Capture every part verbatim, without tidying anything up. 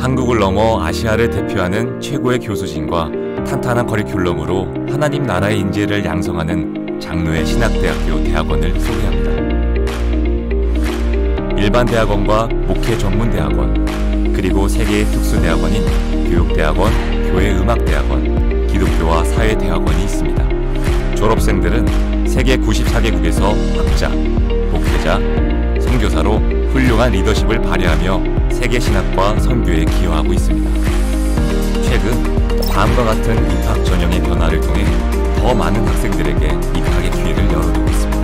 한국을 넘어 아시아를 대표하는 최고의 교수진과 탄탄한 커리큘럼으로 하나님 나라의 인재를 양성하는 장로의 신학대학교 대학원을 소개합니다. 일반 대학원과 목회 전문 대학원, 그리고 세 개의 특수대학원인 교육대학원, 교회음악대학원, 기독교와 사회대학원이 있습니다. 졸업생들은 세계 구십사 개국에서 학자, 목회자, 선교사로 훌륭한 리더십을 발휘하며 세계 신학과 선교에 기여하고 있습니다. 최근 다음과 같은 입학 전형의 변화를 통해 더 많은 학생들에게 입학의 기회를 열어두고 있습니다.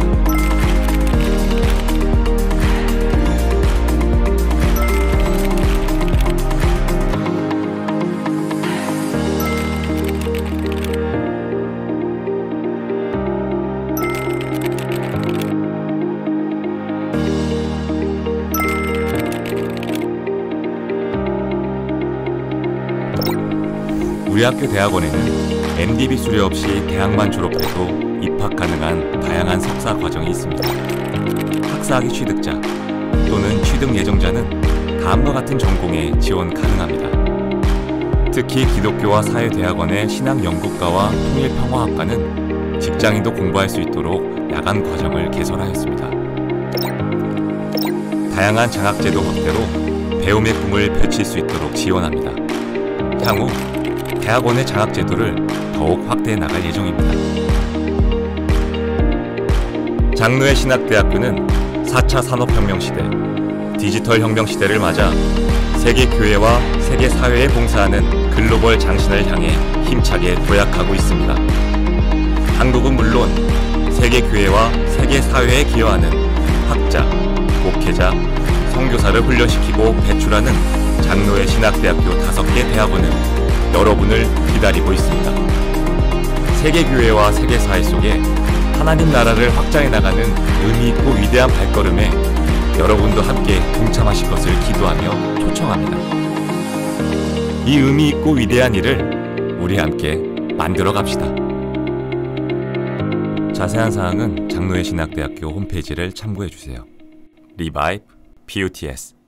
우리 학교 대학원에는 엠디비 수료 없이 대학만 졸업해도 입학 가능한 다양한 석사 과정이 있습니다. 학사학위 취득자 또는 취득 예정자는 다음과 같은 전공에 지원 가능합니다. 특히 기독교와 사회대학원의 신학연구과와 통일평화학과는 직장인도 공부할 수 있도록 야간 과정을 개설하였습니다. 다양한 장학제도 확대로 배움의 꿈을 펼칠 수 있도록 지원합니다. 향후 대학원의 장학제도를 더욱 확대해 나갈 예정입니다. 장로의 신학대학교는 사 차 산업혁명 시대, 디지털 혁명 시대를 맞아 세계 교회와 세계 사회에 봉사하는 글로벌 장신을 향해 힘차게 도약하고 있습니다. 한국은 물론 세계 교회와 세계 사회에 기여하는 학자, 목회자, 선교사를 훈련시키고 배출하는 장로의 신학대학교 다섯 개 대학원은 여러분을 기다리고 있습니다. 세계교회와 세계사회 속에 하나님 나라를 확장해 나가는 의미 있고 위대한 발걸음에 여러분도 함께 동참하실 것을 기도하며 초청합니다. 이 의미 있고 위대한 일을 우리 함께 만들어 갑시다. 자세한 사항은 장로의 신학대학교 홈페이지를 참고해 주세요. 리바이브 피유티에스